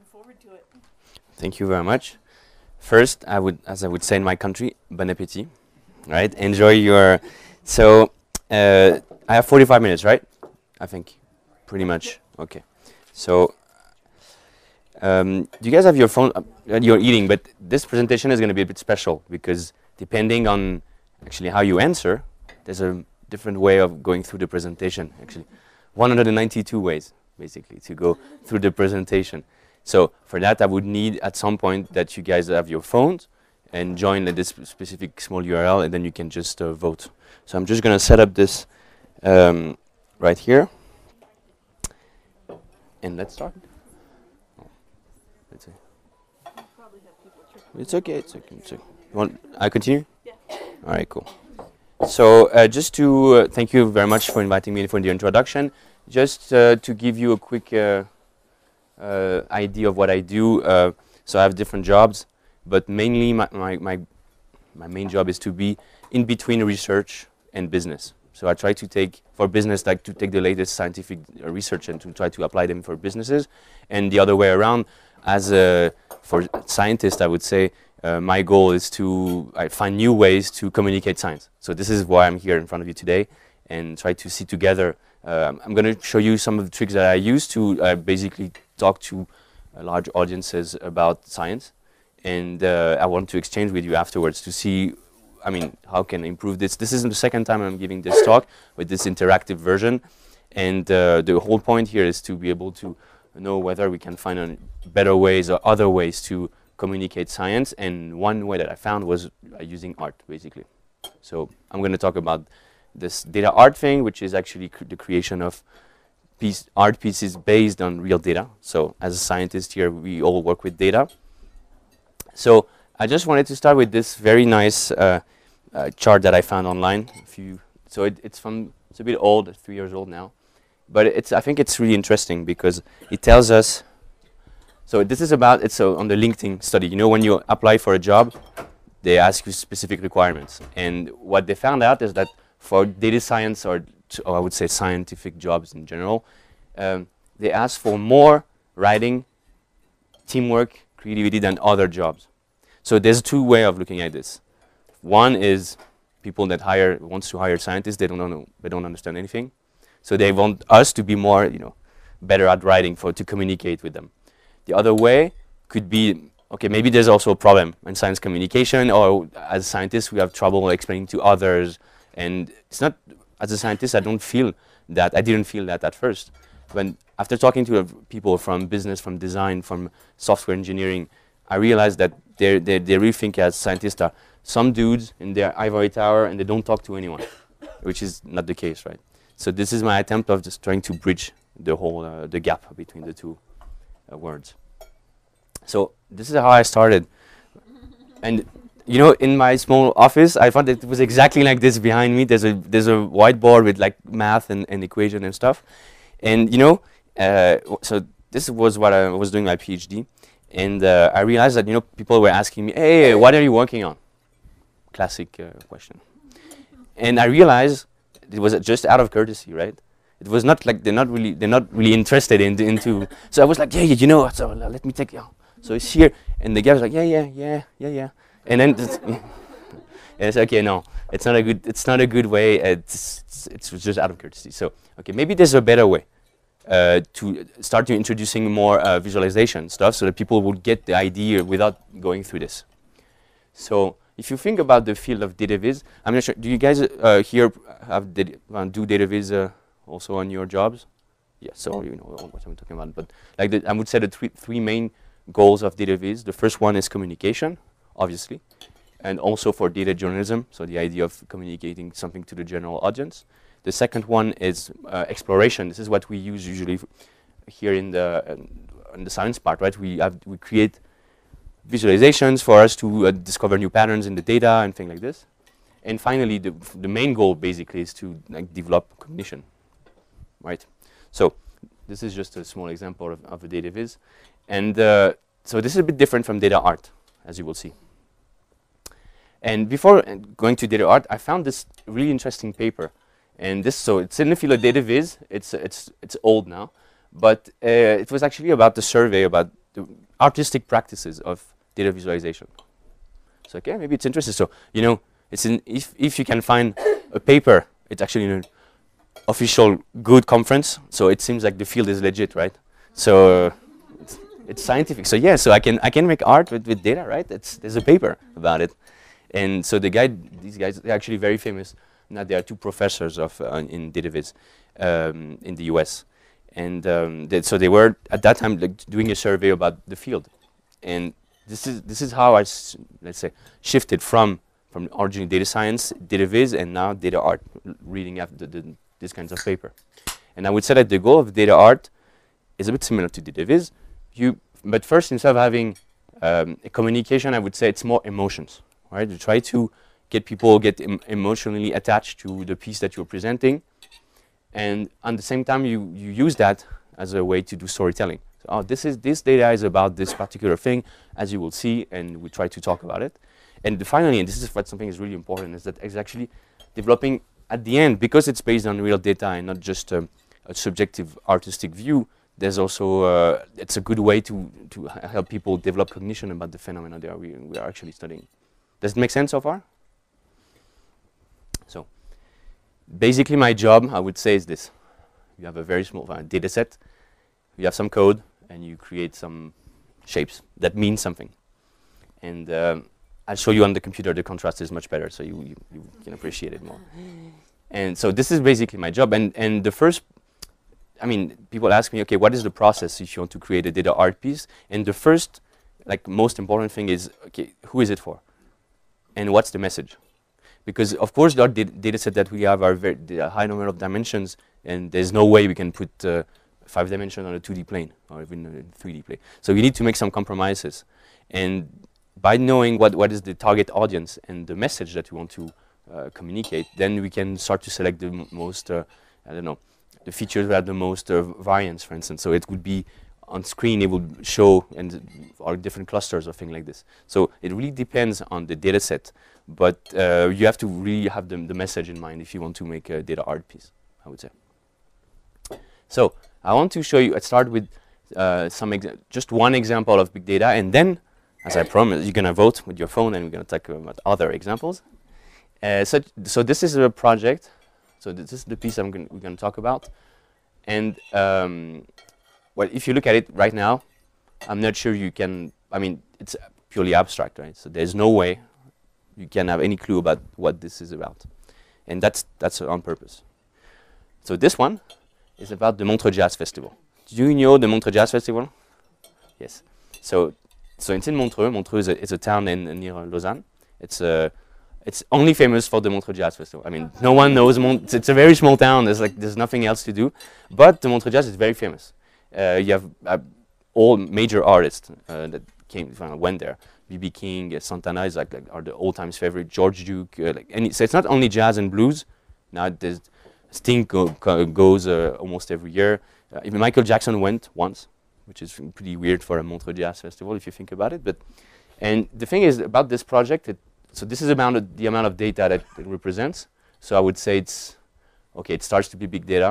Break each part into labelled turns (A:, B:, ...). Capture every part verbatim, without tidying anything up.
A: forward to it.
B: Thank you very much. First, I would, as I would say in my country, bon appétit. Right? Enjoy your. So, uh, I have forty-five minutes, right? I think, pretty much. Okay. So, um, do you guys have your phone? Uh, you're eating, but this presentation is going to be a bit special because depending on actually how you answer, there's a different way of going through the presentation. Actually, one hundred ninety-two ways basically to go through the presentation. So for that, I would need at some point that you guys have your phones and join uh, this specific small U R L, and then you can just uh, vote. So I'm just going to set up this um, right here, and let's start. Oh, let's see. It's okay. It's okay. It's okay. You want I continue?
A: Yeah.
B: All right. Cool. So uh, just to uh, thank you very much for inviting me for the introduction. Just uh, to give you a quick uh, uh, idea of what I do. Uh, so I have different jobs, but mainly my, my, my, my main job is to be in between research and business. So I try to take, for business, like to take the latest scientific uh, research and to try to apply them for businesses. And the other way around, as a, for scientists, I would say, uh, my goal is to uh, find new ways to communicate science. So this is why I'm here in front of you today and try to see together. Um, I'm going to show you some of the tricks that I use to uh, basically talk to uh, large audiences about science. And uh, I want to exchange with you afterwards to see, I mean, how can I improve this. This isn't the second time I'm giving this talk with this interactive version. And uh, the whole point here is to be able to know whether we can find uh, better ways or other ways to communicate science. And one way that I found was uh, using art, basically. So I'm going to talk about this data art thing, which is actually cr the creation of piece, art pieces based on real data. So as a scientist here, we all work with data. So I just wanted to start with this very nice uh, uh, chart that I found online. If you, so it, it's from, it's a bit old, three years old now. But it's, I think it's really interesting because it tells us, so this is about, it's uh, on the LinkedIn study. You know, when you apply for a job, they ask you specific requirements. And what they found out is that for data science, or, or I would say scientific jobs in general, um, they ask for more writing, teamwork, creativity than other jobs. So there's two ways of looking at this. One is people that hire wants to hire scientists. They don't know, they don't understand anything, so they want us to be more, you know, better at writing for to communicate with them. The other way could be, okay, maybe there's also a problem in science communication, or as scientists we have trouble explaining to others. And it's not, as a scientist, I don't feel that, I didn't feel that at first. When, after talking to uh, people from business, from design, from software engineering, I realized that they they they really think as scientists are some dudes in their ivory tower and they don't talk to anyone, which is not the case, right? So this is my attempt of just trying to bridge the whole, uh, the gap between the two uh, words. So this is how I started. And you know, in my small office, I found it was exactly like this behind me. There's a there's a whiteboard with like math and, and equation and stuff. And you know, uh, so this was what I was doing my PhD. And uh, I realized that, you know, people were asking me, hey, what are you working on? Classic uh, question. And I realized it was just out of courtesy, right? It was not like they're not really they're not really interested in, into. So I was like, yeah, yeah, you know, so let me take you. So it's here, and the guy was like, yeah, yeah, yeah, yeah, yeah. And then it's, and it's okay, no, it's not a good, it's not a good way. It's, it's, it's just out of courtesy. So, okay, maybe there's a better way uh, to start to introducing more uh, visualization stuff, so that people will get the idea without going through this. So, if you think about the field of data viz, I'm not sure. Do you guys uh, here have data, uh, do data viz uh, also on your jobs? Yes. So you know what I'm talking about. But like, the, I would say the three three main goals of data viz. The first one is communication, obviously, and also for data journalism, so the idea of communicating something to the general audience. The second one is uh, exploration. This is what we use usually here in the uh, in the science part, right? We have we create visualizations for us to uh, discover new patterns in the data and things like this. And finally, the the main goal basically is to like develop cognition, right? So this is just a small example of, of a data viz, and uh, so this is a bit different from data art, as you will see. And before uh, going to data art, I found this really interesting paper, and this so it's in the field of data viz. It's it's it's old now, but uh, it was actually about the survey about the artistic practices of data visualization. So okay, maybe it's interesting. So you know, it's in if if you can find a paper, it's actually in an official good conference. So it seems like the field is legit, right? So uh, it's, it's scientific. So yeah, so I can I can make art with, with data, right? It's there's a paper about it, and so the guy, these guys, they're actually very famous. Now there are two professors of uh, in data viz um, in the U S and um, they, so they were at that time like, doing a survey about the field, and this is this is how I s let's say shifted from from originally data science, data viz, and now data art, reading after the, the, this kinds of paper. And I would say that the goal of data art is a bit similar to data viz. You, but first, instead of having um, a communication, I would say it's more emotions, right? You try to get people get em emotionally attached to the piece that you're presenting, and at the same time, you you use that as a way to do storytelling. So, oh, this is this data is about this particular thing, as you will see, and we try to talk about it. And finally, and this is what something is really important, is that it's actually developing at the end, because it's based on real data and not just um, a subjective artistic view. There's also uh, it's a good way to to help people develop cognition about the phenomena they are we, we are actually studying. Does it make sense so far? So basically, my job, I would say, is this: you have a very small uh, data set, you have some code, and you create some shapes that mean something. And um, I'll show you on the computer. The contrast is much better, so you, you, you can appreciate it more. And so this is basically my job. And, and the first, I mean, people ask me, okay, what is the process if you want to create a data art piece? And the first, like, most important thing is, okay, who is it for? And what's the message? Because, of course, the data set that we have are very the high number of dimensions, and there's no way we can put uh, five dimensions on a two D plane or even a three D plane. So we need to make some compromises. And by knowing what, what is the target audience and the message that we want to uh, communicate, then we can start to select the m most, uh, I don't know, the features that have the most uh, variance, for instance. So it would be on screen, it would show and or different clusters or things like this. So it really depends on the data set, but uh, you have to really have the, the message in mind if you want to make a data art piece, I would say. So I want to show you, I start with uh, some exa just one example of big data, and then, as I promised, you're going to vote with your phone, and we're going to talk about other examples. Uh, so, so this is a project. So this is the piece I'm gonna, we're going to talk about. And um, well, if you look at it right now, I'm not sure you can. I mean, it's purely abstract, right? So there's no way you can have any clue about what this is about, and that's that's on purpose. So this one is about the Montreux Jazz Festival. Do you know the Montreux Jazz Festival? Yes. So. So it's in Montreux. Montreux is a, it's a town in, in near Lausanne. It's uh, it's only famous for the Montreux Jazz Festival. I mean, no one knows. Mon it's, it's a very small town. There's like there's nothing else to do, but the Montreux Jazz is very famous. Uh, you have uh, all major artists uh, that came uh, went there. B B King, uh, Santana is like, like are the old times favorite. George Duke. Uh, like any. So it's not only jazz and blues. Now there's Sting go, go, goes uh, almost every year. Uh, even Michael Jackson went once, which is pretty weird for a Montreux Jazz Festival if you think about it. But and the thing is about this project, it, so this is amount of the amount of data that it represents. So I would say it's okay. It starts to be big data,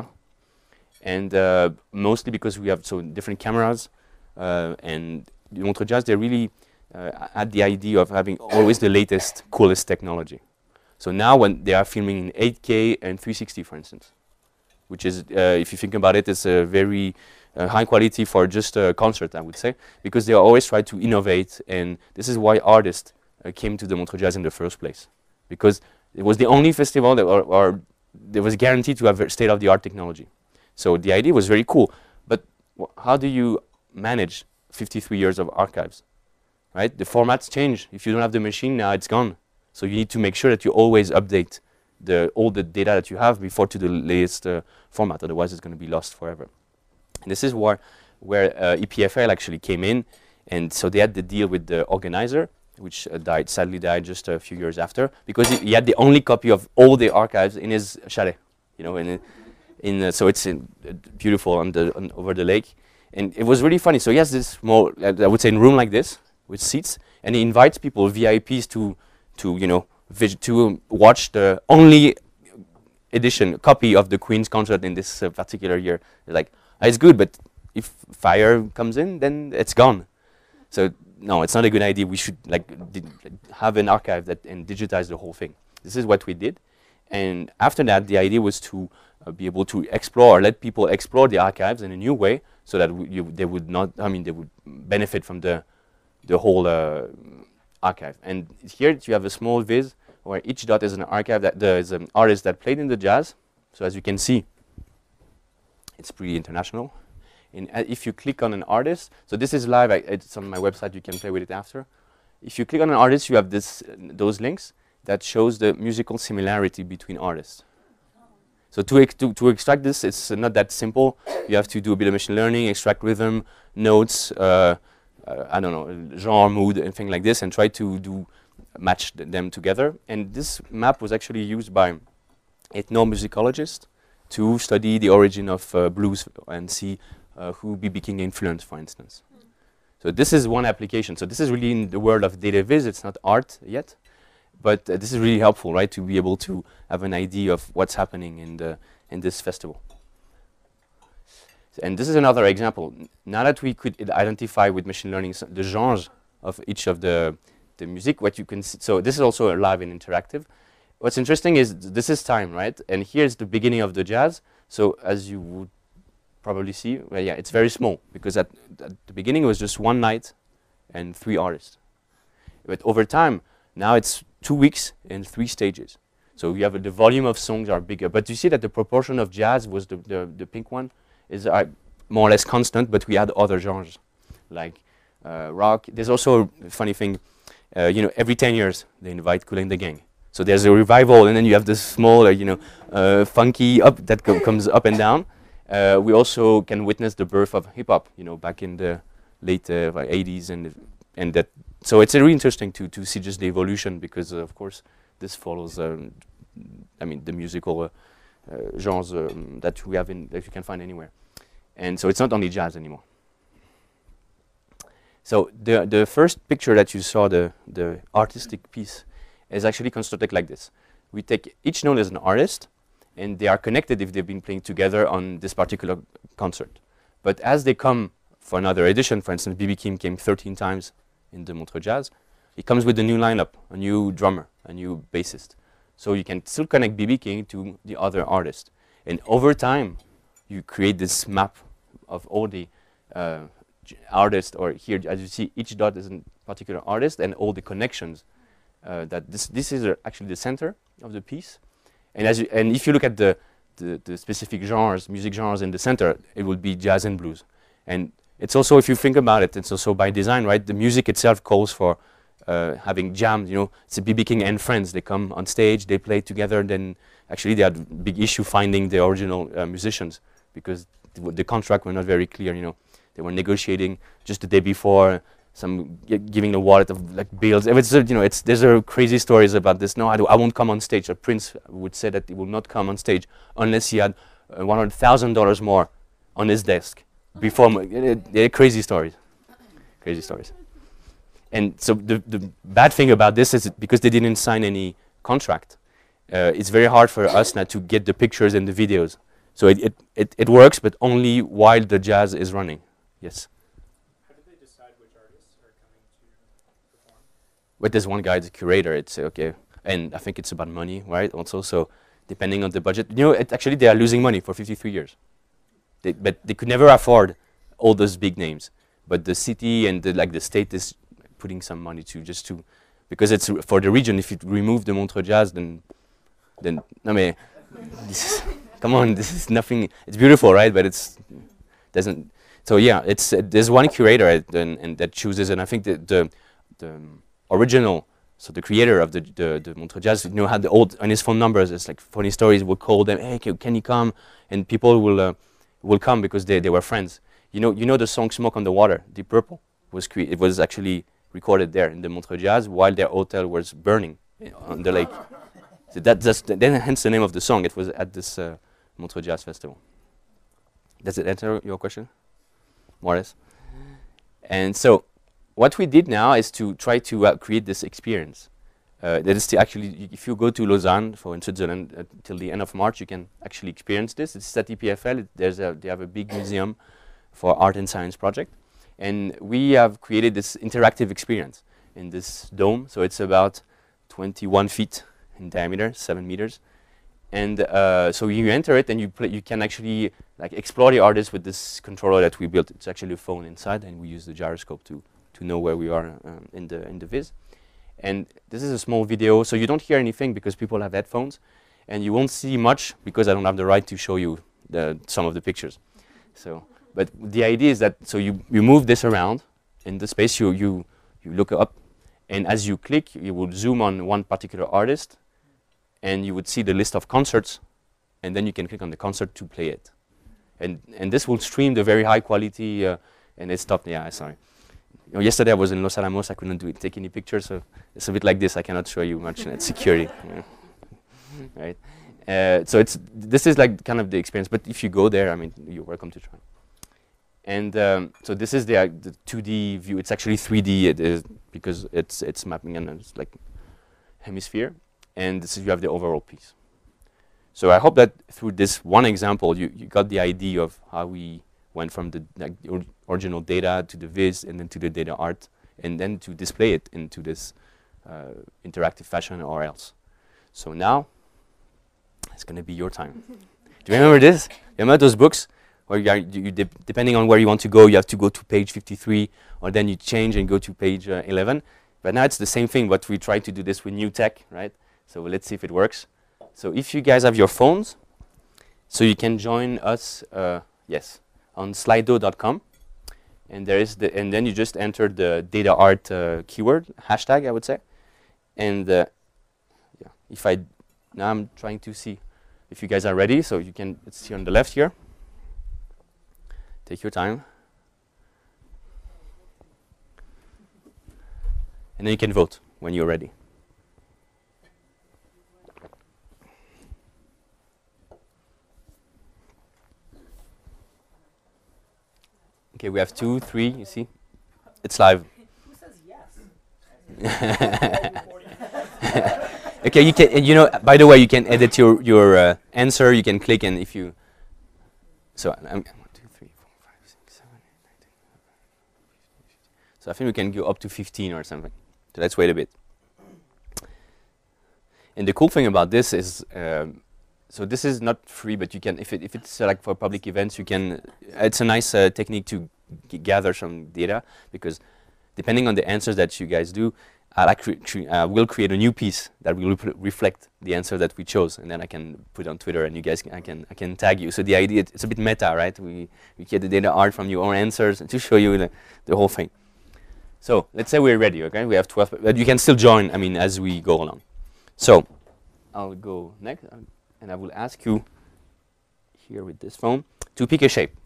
B: and uh, mostly because we have so different cameras, uh, and Montreux Jazz, they really uh, had the idea of having always the latest, coolest technology. So now when they are filming in eight K and three sixty, for instance, which is uh, if you think about it, it's a very Uh, high quality for just a concert, I would say, because they always try to innovate, and this is why artists uh, came to the Montreux Jazz in the first place, because it was the only festival that or, or there was guaranteed to have state-of-the-art technology. So the idea was very cool, but how do you manage fifty-three years of archives, right? The formats change. If you don't have the machine now, it's gone. So you need to make sure that you always update the all the data that you have before to the latest uh, format, otherwise it's going to be lost forever. And this is where, where uh, E P F L actually came in, and so they had the deal with the organizer, which uh, died, sadly died just a few years after, because he, he had the only copy of all the archives in his chalet, you know, in, in uh, so it's in, uh, beautiful on the on, over the lake, and it was really funny. So he has this small, uh, I would say, in room like this with seats, and he invites people, V I Ps, to to you know vis to watch the only edition copy of the Queen's concert in this uh, particular year. They're like, it's good, but if fire comes in, then it's gone. So no, it's not a good idea. We should like have an archive that and digitize the whole thing. This is what we did, and after that, the idea was to uh, be able to explore, let people explore the archives in a new way, so that w you, they would not. I mean, they would benefit from the the whole uh, archive. And here you have a small viz where each dot is an archive that there is an artist that played in the jazz. So as you can see, it's pretty international. And uh, if you click on an artist, so this is live, I, it's on my website, you can play with it after. If you click on an artist, you have this, uh, those links that shows the musical similarity between artists. So to, ex to, to extract this, it's uh, not that simple. You have to do a bit of machine learning, extract rhythm, notes, uh, uh, I don't know, genre, mood, and things like this, and try to do match th them together. And this map was actually used by ethnomusicologists to study the origin of uh, blues and see uh, who B B King influenced, for instance. Mm. So this is one application. So this is really in the world of data viz. It's not art yet, but uh, this is really helpful, right, to be able to have an idea of what's happening in the in this festival. And this is another example. N now that we could identify with machine learning the genres of each of the the music, what you can see. So this is also live and interactive. What's interesting is th this is time, right? And here's the beginning of the jazz. So as you would probably see, well, yeah, it's very small because at, at the beginning it was just one night and three artists. But over time, now it's two weeks and three stages. So you have uh, the volume of songs are bigger. But you see that the proportion of jazz was the, the, the pink one is uh, more or less constant, but we had other genres like uh, rock. There's also a funny thing, uh, you know, every ten years they invite Kool and the Gang. So there's a revival, and then you have this small, uh, you know, uh, funky up that co comes up and down. Uh, we also can witness the birth of hip hop, you know, back in the late uh, eighties, and and that. So it's uh, really interesting to to see just the evolution, because uh, of course this follows, um, I mean, the musical uh, uh, genres um, that we have in that you can find anywhere, and so it's not only jazz anymore. So the the first picture that you saw, the the artistic piece, is actually constructed like this. We take each note as an artist, and they are connected if they've been playing together on this particular concert. But as they come for another edition, for instance, B B King came thirteen times in the Montreux Jazz, he comes with a new lineup, a new drummer, a new bassist. So you can still connect B B King to the other artist. And over time, you create this map of all the uh, artists, or here, as you see, each dot is a particular artist, and all the connections. Uh, that this this is uh, actually the center of the piece, and as you, and if you look at the, the the specific genres, music genres in the center, it will be jazz and blues. And it's also, if you think about it, it's also by design, right? The music itself calls for uh, having jams. You know, it's a B B King and friends. They come on stage, they play together. Then actually they had a big issue finding the original uh, musicians, because the, the contract were not very clear. You know, they were negotiating just the day before. Some giving the wallet of like bills. If it's, uh, you know, it's there's uh, crazy stories about this. No, I, do, I won't come on stage. A Prince would say that he will not come on stage unless he had uh, one hundred thousand dollars more on his desk before. They're crazy stories, crazy stories. And so the the bad thing about this is that because they didn't sign any contract, uh, it's very hard for us now to get the pictures and the videos. So it it it, it works, but only while the jazz is running. Yes. But there's one guy, the curator. It's okay, and I think it's about money, right? Also, so depending on the budget, you know, it actually they are losing money for fifty-three years. They, but they could never afford all those big names. But the city and the, like the state is putting some money to just to, because it's for the region. If you remove the Montreux Jazz, then, then I mean, this is, come on, this is nothing. It's beautiful, right? But it's doesn't. So yeah, it's uh, there's one curator uh, and, and that chooses, and I think the the, the um, original, so the creator of the the, the Montreux Jazz, you know, had the old on his phone numbers. It's like funny stories. Would call them, hey, can, can you come? And people will uh, will come because they they were friends. You know, you know the song "Smoke on the Water," Deep Purple was cre it was actually recorded there in the Montreux Jazz while their hotel was burning on the lake. So that that's the, then hence the name of the song. It was at this uh, Montreux Jazz Festival. Does it answer your question, more or less? And so, what we did now is to try to uh, create this experience. Uh, that is to actually, if you go to Lausanne, for in Switzerland, uh, till the end of March, you can actually experience this. It's at E P F L. It, there's a, they have a big museum for art and science project, And we have created this interactive experience in this dome. So it's about twenty-one feet in diameter, seven meters. And uh, so you enter it and you play, you can actually like explore the artist with this controller that we built. It's actually a phone inside, and we use the gyroscope to to know where we are um, in the in the viz. And this is a small video, so you don't hear anything because people have headphones, and you won't see much because I don't have the right to show you the some of the pictures. So, but the idea is that so you you move this around in the space. You you you look up, and as you click, you will zoom on one particular artist, and you would see the list of concerts, and then you can click on the concert to play it. And and this will stream the very high quality, uh, and it stopped. Yeah, sorry. You know, yesterday I was in Los Alamos. I couldn't do it, take any pictures, so it's a bit like this. I cannot show you much. It's security, you know. Right? Uh, so it's this is like kind of the experience. But if you go there, I mean, you're welcome to try. And um, so this is the, uh, the two D view. It's actually three D it is because it's it's mapping and it's like hemisphere. And this is you have the overall piece. So I hope that through this one example, you, you got the idea of how we went from the, like, the or original data to the viz and then to the data art and then to display it into this uh, interactive fashion or else. So now it's going to be your time. Do you remember this? Remember those books where you, are, you, you de depending on where you want to go, you have to go to page fifty-three or then you change and go to page uh, eleven. But now it's the same thing, but we try to do this with new tech, right? So let's see if it works. So if you guys have your phones, so you can join us, uh, yes, on slido dot com, and there is the, and then you just enter the data art uh, keyword hashtag, I would say, and uh, yeah, if I now I'm trying to see if you guys are ready. So you can let's see on the left here. Take your time, and then you can vote when you're ready. Okay, we have two, three, you see? It's live.
A: Who says yes?
B: Okay, you can, and you know, by the way, you can edit your, your uh, answer, you can click, and if you, so, um, one, two, three, four, five, six, seven, eight, nine, ten, eleven, fifteen. So I think we can go up to fifteen or something. So let's wait a bit. And the cool thing about this is, um, so this is not free, but you can, if, it, if it's uh, like for public events, you can, uh, it's a nice uh, technique to g gather some data, because depending on the answers that you guys do, I like cre cre uh, we'll create a new piece that will re reflect the answer that we chose, and then I can put it on Twitter, and you guys, can, I can I can tag you. So the idea, it's a bit meta, right? We, we get the data art from your own answers to show you the, the whole thing. So let's say we're ready, okay? We have twelve, but you can still join, I mean, as we go along. So I'll go next. Um, And I will ask you here with this phone to pick a shape.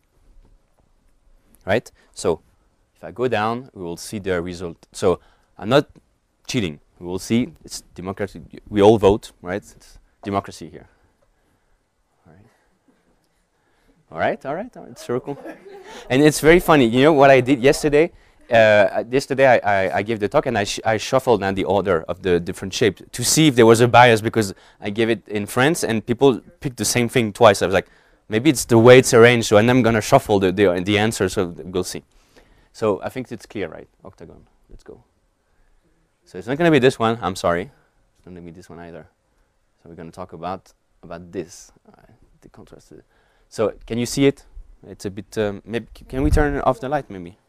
B: Right? So if I go down, we will see the result. So I'm not cheating. We will see it's democracy. We all vote, right? It's democracy here. All right. All right, all right, all right. Circle. And it's very funny. You know what I did yesterday? Uh, yesterday I, I, I gave the talk and I, sh I shuffled now the order of the different shapes to see if there was a bias, because I gave it in France and people picked the same thing twice. I was like, maybe it's the way it's arranged, so and I'm going to shuffle the, the, the answer, so we'll see. So I think it's clear, right? Octagon. Let's go. So it's not going to be this one. I'm sorry. It's not going to be this one either. So we're going to talk about, about this. Uh, the contrast. So can you see it? It's a bit, um, maybe can we turn off the light maybe?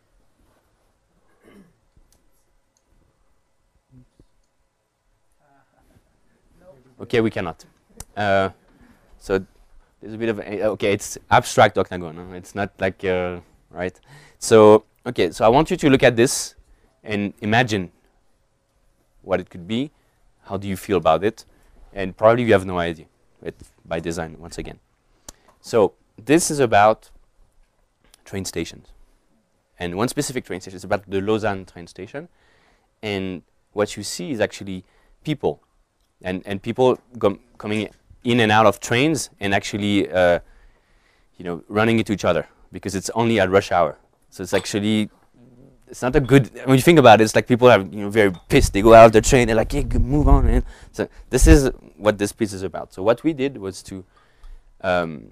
B: Okay, we cannot. Uh, so there's a bit of a, okay. It's abstract octagon. Huh? It's not like uh, right. So okay. So I want you to look at this and imagine what it could be. How do you feel about it? And probably you have no idea. It, by design, once again. So this is about train stations, and one specific train station is about the Lausanne train station. And what you see is actually people. And, and people coming in and out of trains and actually, uh, you know, running into each other because it's only at rush hour. So it's actually, it's not a good, when you think about it, it's like people are, you know, very pissed. They go out of the train, they're like, hey, move on, man. So this is what this piece is about. So what we did was to um,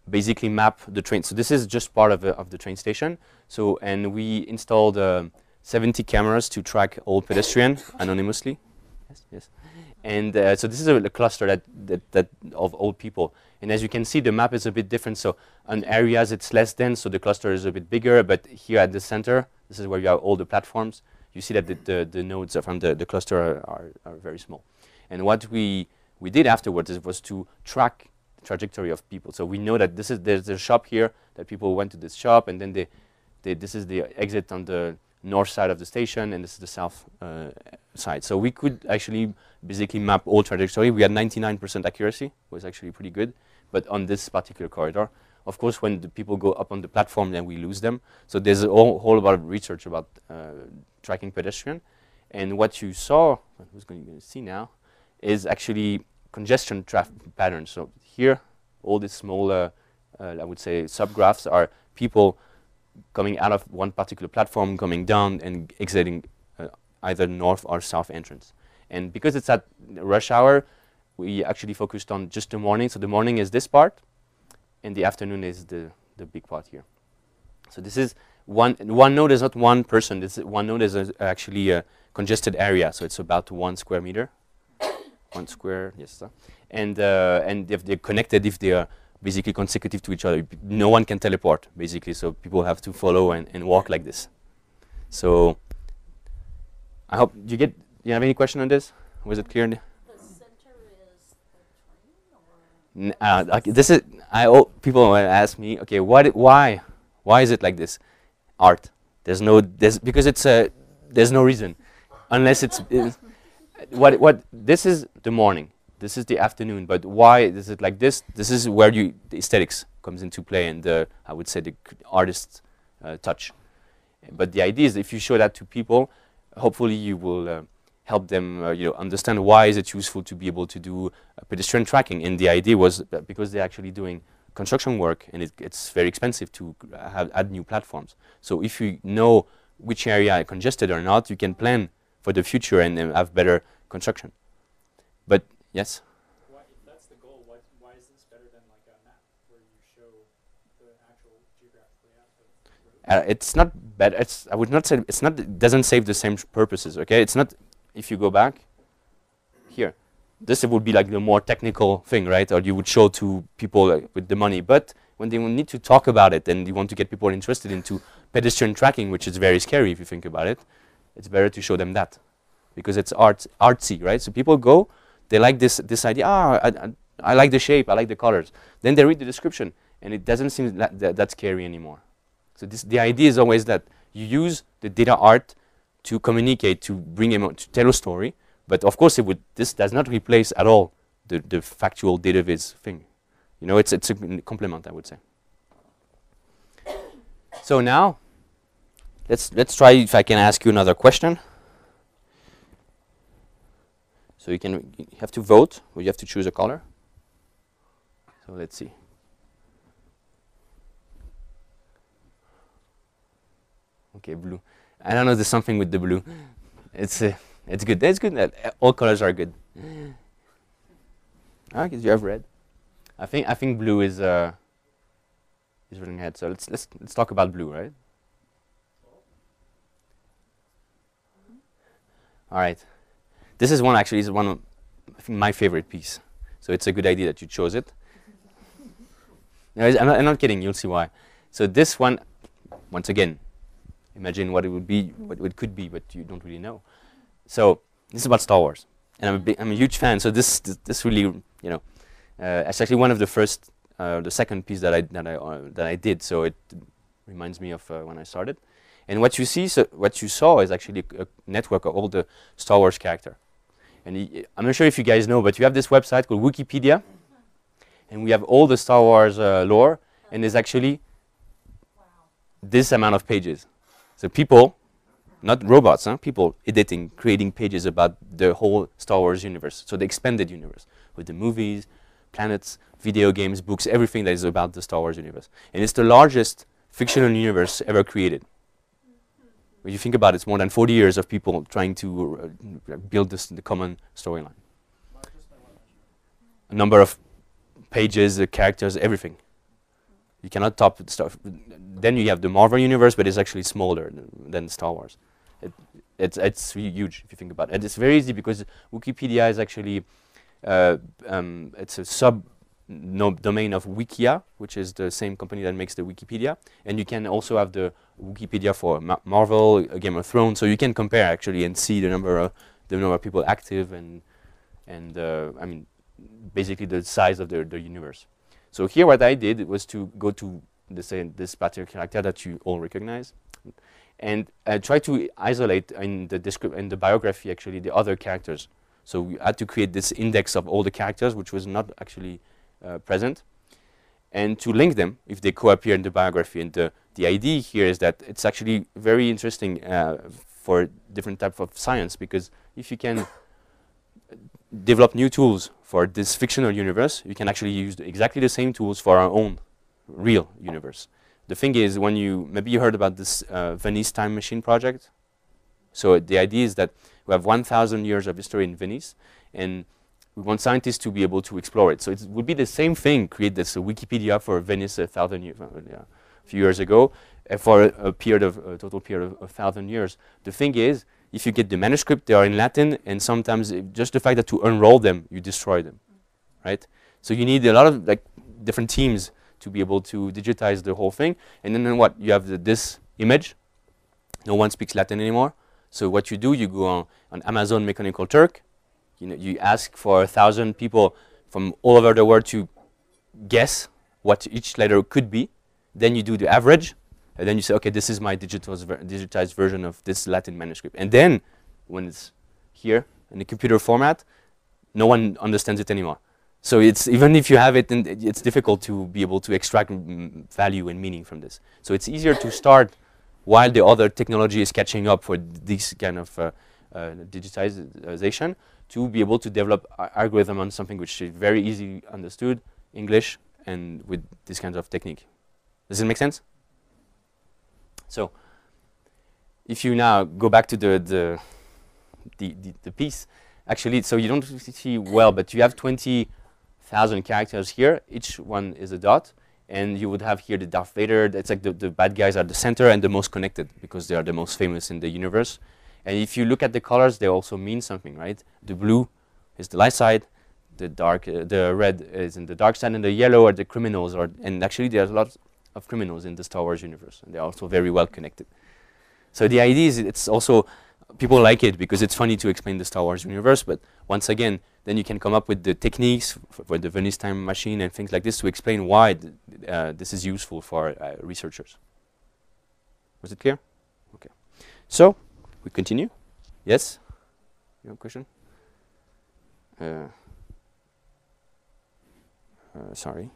B: basically map the train. So this is just part of the, of the train station. So, and we installed uh, seventy cameras to track all pedestrians anonymously. Yes, yes. And uh, so this is a, a cluster that, that, that of old people. And as you can see, the map is a bit different. So on areas, it's less dense, so the cluster is a bit bigger. But here at the center, this is where you have all the platforms. You see that the, the, the nodes from the, the cluster are, are, are very small. And what we, we did afterwards is was to track the trajectory of people. So we know that this is there's a shop here, that people went to this shop, and then they, they, this is the exit on the north side of the station, and this is the south uh, side. So we could actually basically map all trajectory. We had ninety-nine percent accuracy, was actually pretty good. But on this particular corridor, of course, when the people go up on the platform, then we lose them. So there's a whole, whole lot of research about uh, tracking pedestrian. And what you saw, who's going to see now, is actually congestion traffic patterns. So here, all these small, uh, uh, I would say, subgraphs are people coming out of one particular platform, coming down and exiting uh, either north or south entrance. And because it's at rush hour, we actually focused on just the morning. So the morning is this part, and the afternoon is the, the big part here. So this is one, one node is not one person. This is one node is a, actually a congested area. So it's about one square meter. One square, yes. Sir. And, uh, and if they're connected, if they are basically consecutive to each other, no one can teleport, basically. So people have to follow and, and walk like this. So I hope, do you get, do you have any question on this? Was it clear?
A: The center is the train, or?
B: N uh, okay, this is, I, oh, people will ask me, okay, what, why? Why is it like this? Art. There's no, there's, because it's a, there's no reason. Unless it's, it's what, what, this is the morning. This is the afternoon, but why is it like this? This is where you, the aesthetics comes into play, and the, I would say the artist uh, touch. But the idea is, if you show that to people, hopefully you will uh, help them, uh, you know, understand why is it useful to be able to do uh, pedestrian tracking. And the idea was that because they're actually doing construction work, and it, it's very expensive to uh, have, add new platforms. So if you know which area are congested or not, you can plan for the future and uh, have better construction. But yes?
C: Why, if that's the goal, why, why is this better than like a map where you show the actual geographic layout of the road?
B: Uh, it's not bad. It's, I would not say it's not. It doesn't save the same purposes. Okay, it's not. If you go back here, this would be like the more technical thing, right? Or you would show to people uh, with the money. But when they will need to talk about it, and you want to get people interested into pedestrian tracking, which is very scary if you think about it, it's better to show them that, because it's art, artsy, right? So people go. They like this this idea. Ah, I, I, I like the shape. I like the colors. Then they read the description, and it doesn't seem that, that, that scary anymore. So this, the idea is always that you use the data art to communicate, to bring them to tell a story. But of course, it would. This does not replace at all the the factual data viz thing. You know, it's it's a complement, I would say. So now, let's let's try if I can ask you another question. So you can you have to vote, or you have to choose a color. So let's see. Okay, blue. I don't know. There's something with the blue. It's uh, it's good. It's good. Uh, all colors are good. Okay, you have red. I think I think blue is uh is running ahead. So let's let's let's talk about blue, right? All right. This is one actually is one of I think my favorite piece. So it's a good idea that you chose it. No, I'm not, I'm not kidding. You'll see why. So this one, once again, imagine what it would be, what it could be, but you don't really know. So this is about Star Wars, and I'm a big, I'm a huge fan. So this this, this really, you know, uh, it's actually one of the first, uh, the second piece that I that I uh, that I did. So it reminds me of uh, when I started. And what you see, so what you saw is actually a, a network of all the Star Wars character. And y I'm not sure if you guys know, but you have this website called Wikipedia, and we have all the Star Wars uh, lore, and there's actually wow. this amount of pages. So people, not robots, huh? People editing, creating pages about the whole Star Wars universe. So the expanded universe with the movies, planets, video games, books, everything that is about the Star Wars universe. And it's the largest fictional universe ever created. When you think about it, it's more than forty years of people trying to uh, build this the common storyline. A number of pages, uh, characters, everything. You cannot top stuff. Then you have the Marvel universe, but it's actually smaller than, than Star Wars. It, it's it's really huge if you think about it. And it's very easy because Wikipedia is actually uh, um, it's a sub no domain of Wikia, which is the same company that makes the Wikipedia. And you can also have the Wikipedia for Ma Marvel, uh, Game of Thrones. So you can compare actually and see the number of the number of people active and and uh, I mean basically the size of the the universe. So here what I did was to go to this, uh, this particular character that you all recognize and uh, try to isolate in the, in the biography actually the other characters. So we had to create this index of all the characters which was not actually uh, present and to link them if they co-appear in the biography. And the, the idea here is that it's actually very interesting uh, for different types of science because if you can develop new tools for this fictional universe, you can actually use the exactly the same tools for our own real universe. The thing is, when you, maybe you heard about this uh, Venice Time Machine project. So the idea is that we have one thousand years of history in Venice, and we want scientists to be able to explore it. So it would be the same thing, create this uh, Wikipedia for Venice a thousand years, uh, yeah, a few years ago, uh, for a, a period of, a total period of a thousand years. The thing is, if you get the manuscript, they are in Latin, and sometimes uh, just the fact that to unroll them, you destroy them, right? So you need a lot of like different teams to be able to digitize the whole thing. And then, then what? You have the, this image. No one speaks Latin anymore. So what you do, you go on, on Amazon Mechanical Turk. You know, you ask for a thousand people from all over the world to guess what each letter could be. Then you do the average. And then you say, okay, this is my digitized, ver digitized version of this Latin manuscript. And then, when it's here in the computer format, no one understands it anymore. So it's even if you have it, and it's difficult to be able to extract mm, value and meaning from this. So it's easier to start while the other technology is catching up for this kind of uh, uh, digitization to be able to develop a algorithm on something which is very easily understood, English, and with this kind of technique. Does it make sense? So, if you now go back to the the, the, the, the piece, actually, so you don't see well, but you have twenty thousand characters here. Each one is a dot, and you would have here the Darth Vader. It's like the, the bad guys are the center and the most connected because they are the most famous in the universe. And if you look at the colors, they also mean something, right? The blue is the light side, the dark, uh, the red is in the dark side, and the yellow are the criminals. Or and actually, there's a lot of criminals in the Star Wars universe, and they're also very well connected. So the idea is it's also, people like it because it's funny to explain the Star Wars universe, but once again, then you can come up with the techniques for the Venice Time Machine and things like this to explain why th uh, this is useful for uh, researchers. Was it clear? Okay. So, we continue. Yes? You have a question? Uh, uh, sorry.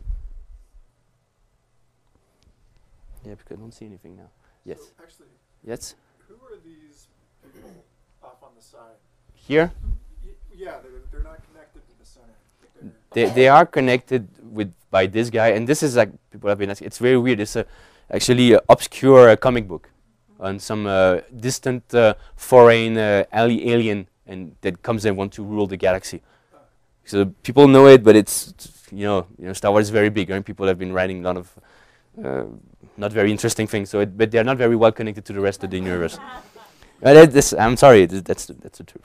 B: Yeah, because I don't see anything now. Yes.
C: So actually,
B: yes.
C: who are these people off on the side?
B: Here?
C: Y yeah, they're, they're not connected to the center.
B: They they are connected with by this guy, and this is like people have been asking. It's very weird. It's a actually a obscure uh, comic book on some uh, distant uh, foreign uh, ali alien, and that comes and want to rule the galaxy. So people know it, but it's you know you know Star Wars is very big, and people have been writing a lot of. Uh, not very interesting things, so it, but they are not very well connected to the rest of the universe. Uh, that, this, I'm sorry, th that's that's the truth.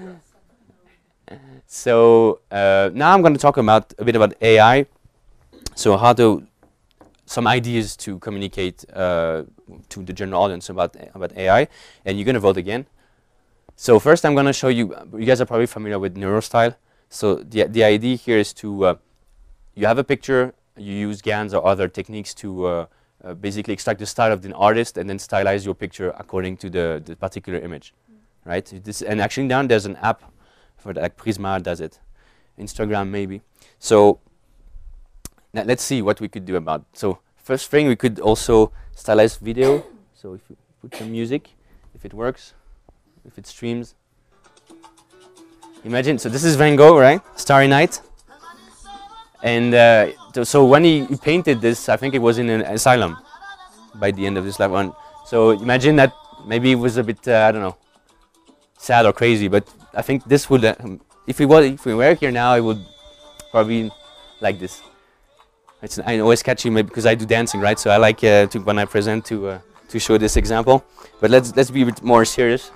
B: So uh, now I'm going to talk about a bit about A I. So how to some ideas to communicate uh, to the general audience about about A I, and you're going to vote again. So first, I'm going to show you. You guys are probably familiar with NeuroStyle. So the the idea here is to uh, you have a picture. You use GANs or other techniques to uh, uh, basically extract the style of the artist and then stylize your picture according to the, the particular image, mm. right? This, and actually now there's an app for that, like Prisma does it, Instagram maybe. So now let's see what we could do about. So first thing, we could also stylize video. So if you put some music, if it works, if it streams. Imagine, so this is Van Gogh, right? Starry Night. And uh, so when he, he painted this, I think it was in an asylum by the end of this life one. So imagine that maybe it was a bit, uh, I don't know, sad or crazy, but I think this would, uh, um, if we was, if we were here now, it would probably like this. It's I always catchy maybe because I do dancing, right? So I like uh, to when I present to uh, to show this example. But let's let's be a bit more serious.